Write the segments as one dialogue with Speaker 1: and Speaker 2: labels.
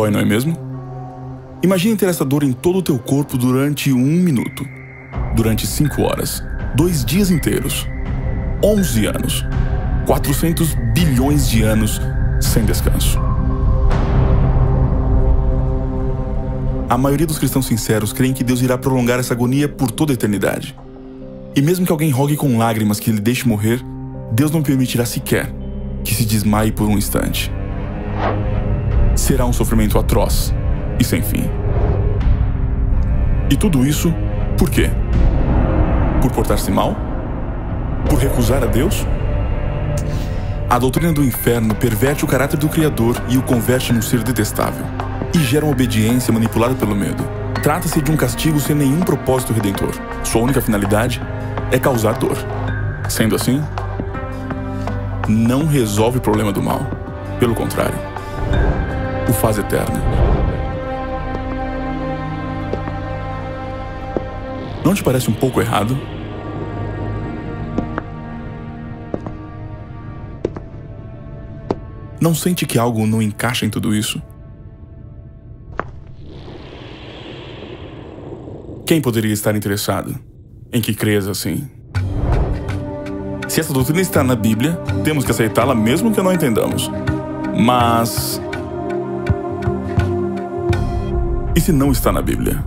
Speaker 1: Dói, não é mesmo? Imagine ter essa dor em todo o teu corpo durante 1 minuto, durante 5 horas, 2 dias inteiros, 11 anos, 400 bilhões de anos sem descanso. A maioria dos cristãos sinceros creem que Deus irá prolongar essa agonia por toda a eternidade. E mesmo que alguém rogue com lágrimas que ele deixe morrer, Deus não permitirá sequer que se desmaie por um instante. Será um sofrimento atroz e sem fim. E tudo isso, por quê? Por portar-se mal? Por recusar a Deus? A doutrina do inferno perverte o caráter do Criador e o converte num ser detestável, e gera uma obediência manipulada pelo medo. Trata-se de um castigo sem nenhum propósito redentor. Sua única finalidade é causar dor. Sendo assim, não resolve o problema do mal. Pelo contrário, o faz eterno. Não te parece um pouco errado? Não sente que algo não encaixa em tudo isso? Quem poderia estar interessado em que creias assim? Se essa doutrina está na Bíblia, temos que aceitá-la mesmo que não entendamos. Mas... e se não está na Bíblia?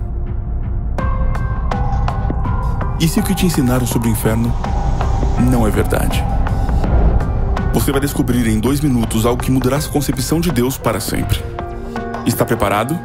Speaker 1: E se o que te ensinaram sobre o inferno não é verdade? Você vai descobrir em 2 minutos algo que mudará sua concepção de Deus para sempre. Está preparado?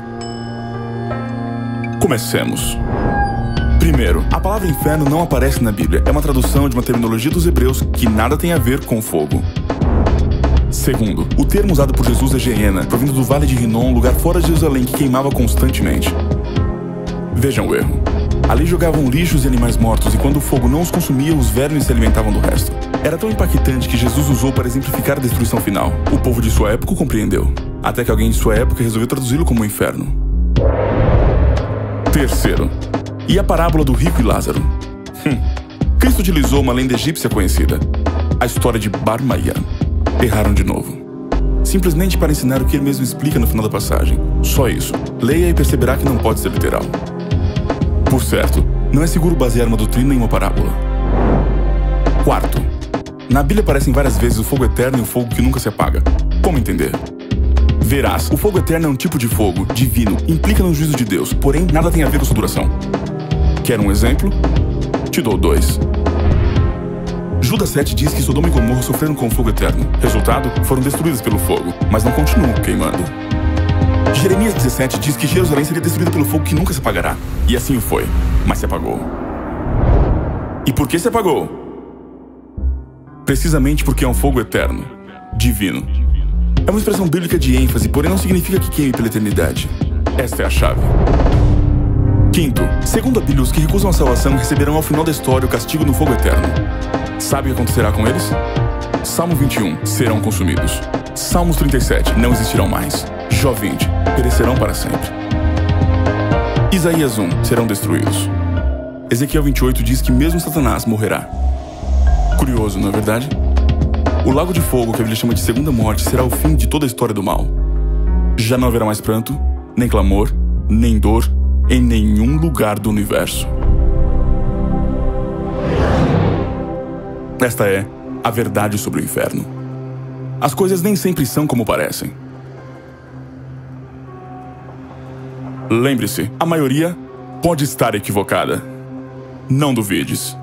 Speaker 1: Comecemos. Primeiro, a palavra inferno não aparece na Bíblia. É uma tradução de uma terminologia dos hebreus que nada tem a ver com fogo. Segundo, o termo usado por Jesus é Geena, provindo do Vale de Rinom, um lugar fora de Jerusalém que queimava constantemente. Vejam o erro. Ali jogavam lixos e animais mortos, e quando o fogo não os consumia, os vermes se alimentavam do resto. Era tão impactante que Jesus usou para exemplificar a destruição final. O povo de sua época o compreendeu, até que alguém de sua época resolveu traduzi-lo como inferno. Terceiro, e a parábola do rico e Lázaro? Cristo utilizou uma lenda egípcia conhecida, a história de Bar Maia. Erraram de novo. Simplesmente para ensinar o que ele mesmo explica no final da passagem. Só isso. Leia e perceberá que não pode ser literal. Por certo, não é seguro basear uma doutrina em uma parábola. Quarto, na Bíblia aparecem várias vezes o fogo eterno e o fogo que nunca se apaga. Como entender? Verás, o fogo eterno é um tipo de fogo, divino, implica no juízo de Deus, porém nada tem a ver com sua duração. Quer um exemplo? Te dou 2. Judas 7 diz que Sodoma e Gomorra sofreram com o fogo eterno. Resultado, foram destruídas pelo fogo, mas não continuam queimando. Jeremias 17 diz que Jerusalém seria destruída pelo fogo que nunca se apagará. E assim o foi, mas se apagou. E por que se apagou? Precisamente porque é um fogo eterno, divino. É uma expressão bíblica de ênfase, porém não significa que queime pela eternidade. Esta é a chave. Quinto, segundo a Bíblia, os que recusam a salvação receberão ao final da história o castigo no fogo eterno. Sabe o que acontecerá com eles? Salmo 21, serão consumidos. Salmos 37, não existirão mais. Jó 20, perecerão para sempre. Isaías 1, serão destruídos. Ezequiel 28 diz que mesmo Satanás morrerá. Curioso, não é verdade? O lago de fogo, que a Bíblia chama de segunda morte, será o fim de toda a história do mal. Já não haverá mais pranto, nem clamor, nem dor, em nenhum lugar do universo. Esta é a verdade sobre o inferno. As coisas nem sempre são como parecem. Lembre-se, a maioria pode estar equivocada. Não duvides.